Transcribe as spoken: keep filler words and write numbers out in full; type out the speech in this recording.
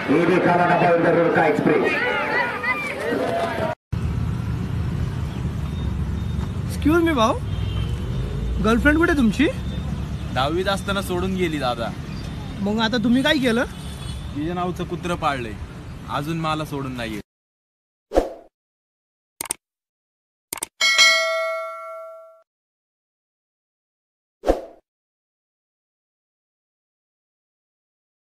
ये देखा ना पाहिजे का एक्सप्रेस. एक्सक्यूज मी भाऊ, गर्लफ्रेंड कुठे तुमची? दहावीत असताना सोडून गेली दादा. मग आता तुम्ही काय केलं? तिच्या नावचं कुत्रं पाळलंय, अजून मला सोडून नाही.